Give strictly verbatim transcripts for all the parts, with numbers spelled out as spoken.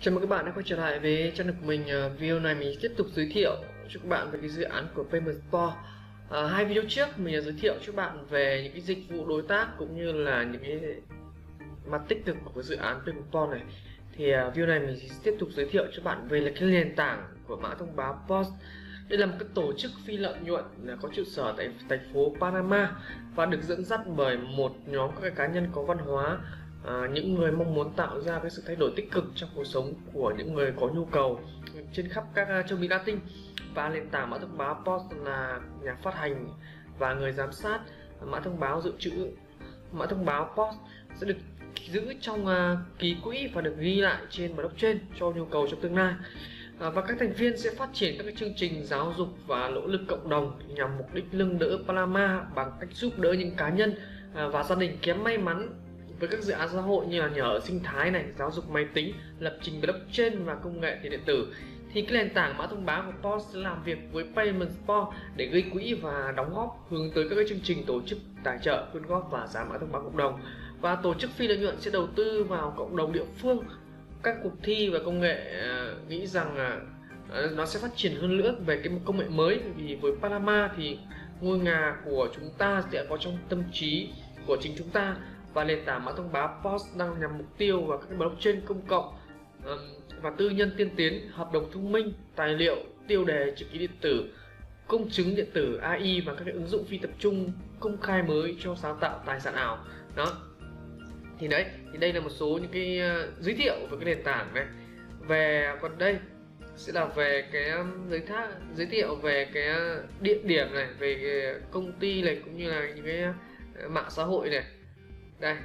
Chào mừng các bạn đã quay trở lại với channel của mình. Uh, video này mình tiếp tục giới thiệu cho các bạn về cái dự án của PaymentSpot. Uh, hai video trước mình đã giới thiệu cho các bạn về những cái dịch vụ đối tác cũng như là những cái mặt tích cực của cái dự án PaymentSpot này. Thì uh, video này mình sẽ tiếp tục giới thiệu cho các bạn về là cái nền tảng của mã thông báo pê o ét. Đây là một cái tổ chức phi lợi nhuận là có trụ sở tại thành phố Panama và được dẫn dắt bởi một nhóm các cá nhân có văn hóa. À, những người mong muốn tạo ra cái sự thay đổi tích cực trong cuộc sống của những người có nhu cầu trên khắp các châu Mỹ Latin. Và nền tảng mã thông báo pê o ét là nhà phát hành và người giám sát mã thông báo dự trữ. Mã thông báo pê o ét sẽ được giữ trong uh, ký quỹ và được ghi lại trên blockchain cho nhu cầu trong tương lai. À, và các thành viên sẽ phát triển các cái chương trình giáo dục và nỗ lực cộng đồng nhằm mục đích nâng đỡ Panama bằng cách giúp đỡ những cá nhân uh, và gia đình kém may mắn với các dự án xã hội như là nhà ở sinh thái này, giáo dục máy tính, lập trình blockchain và công nghệ tiền điện tử. Thì cái nền tảng mã thông báo của pê o ét sẽ làm việc với PaymentSpot để gây quỹ và đóng góp hướng tới các cái chương trình tổ chức tài trợ, quyên góp và giá mã thông báo cộng đồng. Và tổ chức phi lợi nhuận sẽ đầu tư vào cộng đồng địa phương, các cuộc thi và công nghệ. Uh, nghĩ rằng uh, nó sẽ phát triển hơn nữa về cái công nghệ mới, vì với Panama thì ngôi nhà của chúng ta sẽ có trong tâm trí của chính chúng ta. Và nền tảng mã thông báo pê o ét đang nhằm mục tiêu vào các blockchain công cộng um, và tư nhân tiên tiến, hợp đồng thông minh, tài liệu, tiêu đề, chữ ký điện tử, công chứng điện tử, a i và các cái ứng dụng phi tập trung công khai mới cho sáng tạo tài sản ảo. Đó. Thì đấy, thì đây là một số những cái uh, giới thiệu về cái nền tảng này. Về còn đây sẽ là về cái um, giới thác giới thiệu về cái uh, địa điểm này, về cái công ty này cũng như là những cái uh, mạng xã hội này. Đây,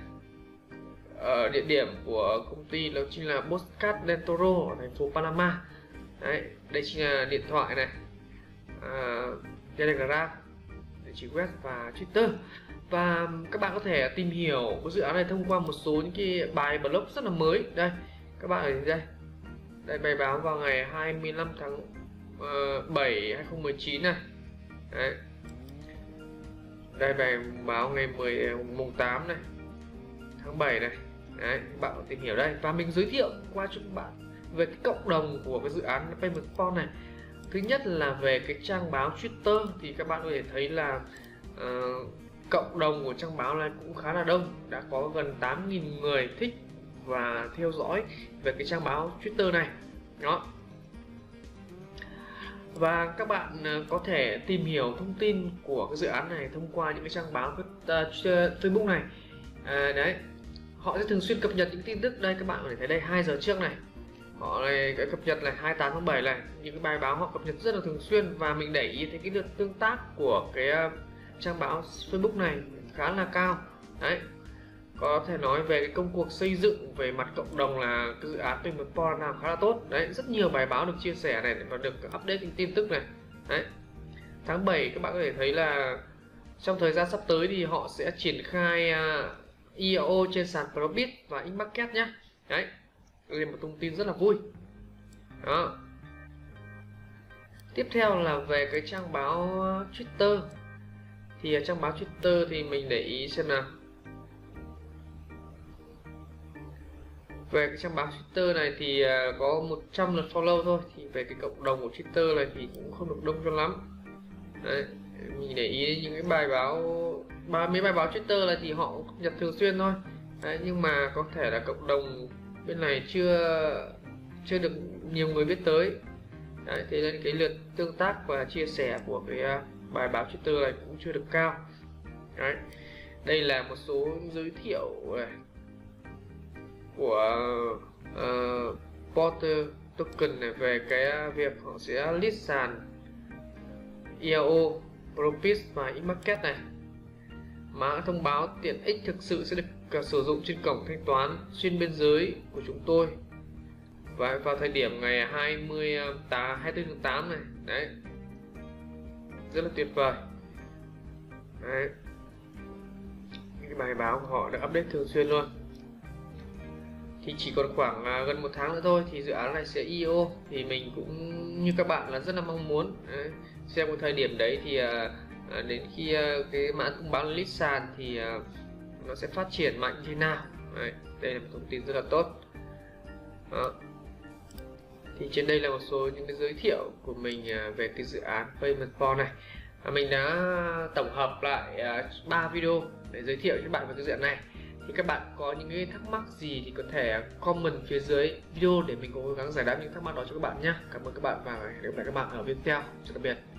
ở địa điểm của công ty đó chính là Boscat del Toro ở thành phố Panama. Đấy, đây chính là điện thoại này, à, Telegram, địa chỉ web và Twitter. Và các bạn có thể tìm hiểu cái dự án này thông qua một số những cái bài blog rất là mới. Đây, các bạn ở đây, đây bài báo vào ngày hai mươi lăm tháng bảy hai không một chín này. Đấy. Đây bài báo ngày mười mùng tám này tháng bảy này. Đấy, bạn có tìm hiểu đây. Và mình giới thiệu qua cho các bạn về cái cộng đồng của cái dự án PaymentSpot này. Thứ nhất là về cái trang báo Twitter thì các bạn có thể thấy là uh, cộng đồng của trang báo này cũng khá là đông, đã có gần tám nghìn người thích và theo dõi về cái trang báo Twitter này. Đó. Và các bạn có thể tìm hiểu thông tin của cái dự án này thông qua những cái trang báo uh, Facebook này. À, đấy, họ sẽ thường xuyên cập nhật những tin tức. Đây các bạn có thể thấy đây, hai giờ trước này họ này cái cập nhật này hai mươi tám tháng bảy này, những cái bài báo họ cập nhật rất là thường xuyên. Và mình để ý thấy cái lượt tương tác của cái uh, trang báo Facebook này khá là cao. Đấy, có thể nói về cái công cuộc xây dựng về mặt cộng đồng là cái dự án PaymentSpot làm khá là tốt. Đấy, rất nhiều bài báo được chia sẻ này và được update những tin tức này. Đấy, tháng bảy các bạn có thể thấy là trong thời gian sắp tới thì họ sẽ triển khai uh, i o o trên sàn Probit và Xmarket nhé. Đấy, đây là một thông tin rất là vui. Đó. Tiếp theo là về cái trang báo Twitter. Thì ở trang báo Twitter thì mình để ý xem nào. Về cái trang báo Twitter này thì có một trăm lượt follow thôi. Thì về cái cộng đồng của Twitter này thì cũng không được đông cho lắm. Đấy, mình để ý những cái bài báo ba mấy bài báo Twitter này thì họ cập nhật thường xuyên thôi. Đấy, nhưng mà có thể là cộng đồng bên này chưa chưa được nhiều người biết tới. Đấy, thế nên cái lượt tương tác và chia sẻ của cái bài báo Twitter này cũng chưa được cao. Đấy, đây là một số giới thiệu này của uh, Porter Token này về cái việc họ sẽ list sàn i o o, Probit và Xmarket này. Mã thông báo tiện ích thực sự sẽ được sử dụng trên cổng thanh toán xuyên biên giới của chúng tôi và vào thời điểm ngày hai mươi tám, hai mươi tư tháng tám này. Đấy, rất là tuyệt vời. Đấy, những cái bài báo của họ được update thường xuyên luôn. Thì chỉ còn khoảng uh, gần một tháng nữa thôi thì dự án này sẽ i o o. Thì mình cũng như các bạn là rất là mong muốn đấy, xem một thời điểm đấy thì uh, uh, đến khi uh, cái mã thông báo list sàn thì uh, nó sẽ phát triển mạnh như thế nào. Đấy, đây là một thông tin rất là tốt. Đó. Thì trên đây là một số những cái giới thiệu của mình về cái dự án PaymentSpot này. À, mình đã tổng hợp lại ba uh, video để giới thiệu cho các bạn về cái dự án này. Thì các bạn có những cái thắc mắc gì thì có thể comment phía dưới video để mình cố gắng giải đáp những thắc mắc đó cho các bạn nhé. Cảm ơn các bạn và hẹn gặp lại các bạn ở video tiếp theo. Chào tạm biệt.